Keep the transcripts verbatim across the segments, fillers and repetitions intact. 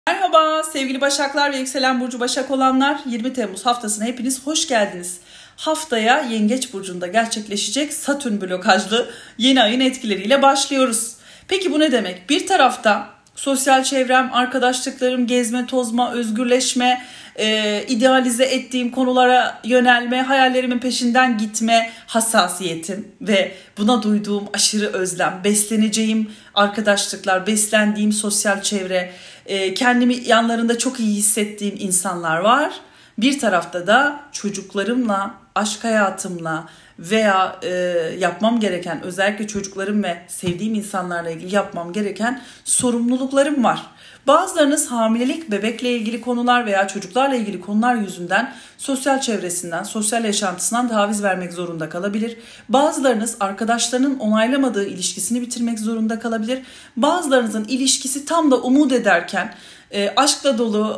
Merhaba sevgili Başaklar ve Yükselen Burcu Başak olanlar, yirmi Temmuz haftasına hepiniz hoş geldiniz. Haftaya Yengeç Burcu'nda gerçekleşecek Satürn blokajlı yeni ayın etkileriyle başlıyoruz. Peki bu ne demek? Bir tarafta sosyal çevrem, arkadaşlıklarım, gezme, tozma, özgürleşme, e, idealize ettiğim konulara yönelme, hayallerimin peşinden gitme hassasiyetim ve buna duyduğum aşırı özlem, besleneceğim arkadaşlıklar, beslendiğim sosyal çevre, e, kendimi yanlarında çok iyi hissettiğim insanlar var. Bir tarafta da çocuklarımla, aşk hayatımla veya e, yapmam gereken, özellikle çocuklarım ve sevdiğim insanlarla ilgili yapmam gereken sorumluluklarım var. Bazılarınız hamilelik, bebekle ilgili konular veya çocuklarla ilgili konular yüzünden sosyal çevresinden, sosyal yaşantısından taviz vermek zorunda kalabilir. Bazılarınız arkadaşlarının onaylamadığı ilişkisini bitirmek zorunda kalabilir. Bazılarınızın ilişkisi tam da umut ederken, e, aşkla dolu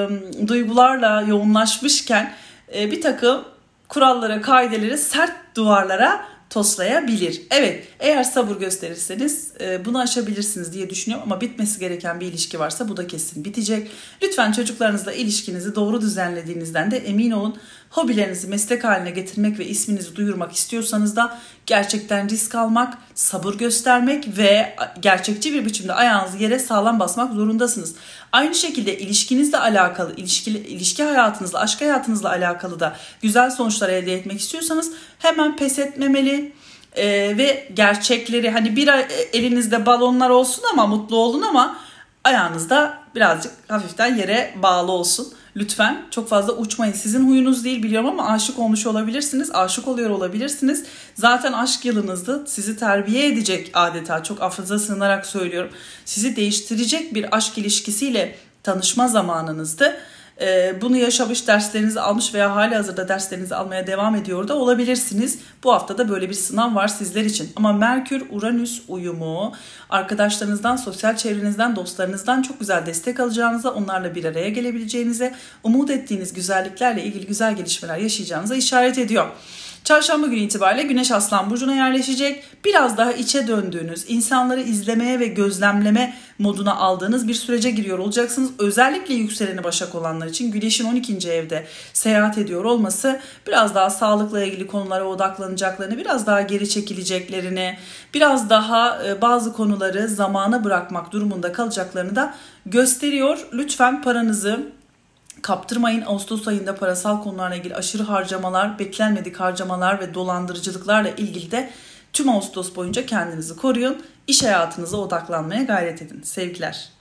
e, duygularla yoğunlaşmışken e, bir takım kurallara, kaideleri sert duvarlara toslayabilir. Evet, eğer sabır gösterirseniz e, bunu aşabilirsiniz diye düşünüyorum ama bitmesi gereken bir ilişki varsa bu da kesin bitecek. Lütfen çocuklarınızla ilişkinizi doğru düzenlediğinizden de emin olun. Hobilerinizi meslek haline getirmek ve isminizi duyurmak istiyorsanız da gerçekten risk almak, sabır göstermek ve gerçekçi bir biçimde ayağınızı yere sağlam basmak zorundasınız. Aynı şekilde ilişkinizle alakalı, ilişki, ilişki hayatınızla, aşk hayatınızla alakalı da güzel sonuçlar elde etmek istiyorsanız hemen pes etmemeli ee, ve gerçekleri, hani bir elinizde balonlar olsun ama mutlu olun ama ayağınızda birazcık hafiften yere bağlı olsun. Lütfen çok fazla uçmayın. Sizin huyunuz değil biliyorum ama aşık olmuş olabilirsiniz. Aşık oluyor olabilirsiniz. Zaten aşk yılınızdı. Sizi terbiye edecek, adeta çok affınıza sığınarak söylüyorum, sizi değiştirecek bir aşk ilişkisiyle tanışma zamanınızdı. Bunu yaşamış, derslerinizi almış veya halihazırda derslerinizi almaya devam ediyor da olabilirsiniz. Bu hafta da böyle bir sınav var sizler için. Ama Merkür-Uranüs uyumu arkadaşlarınızdan, sosyal çevrenizden, dostlarınızdan çok güzel destek alacağınıza, onlarla bir araya gelebileceğinize, umut ettiğiniz güzelliklerle ilgili güzel gelişmeler yaşayacağınıza işaret ediyor. Çarşamba günü itibariyle Güneş Aslan Burcu'na yerleşecek. Biraz daha içe döndüğünüz, insanları izlemeye ve gözlemleme moduna aldığınız bir sürece giriyor olacaksınız. Özellikle yükseleni Başak olanlar için Güneş'in on ikinci evde seyahat ediyor olması biraz daha sağlıkla ilgili konulara odaklanacaklarını, biraz daha geri çekileceklerini, biraz daha bazı konuları zamana bırakmak durumunda kalacaklarını da gösteriyor. Lütfen paranızı kaptırmayın. Ağustos ayında parasal konularla ilgili aşırı harcamalar, beklenmedik harcamalar ve dolandırıcılıklarla ilgili de tüm Ağustos boyunca kendinizi koruyun. İş hayatınıza odaklanmaya gayret edin. Sevgiler.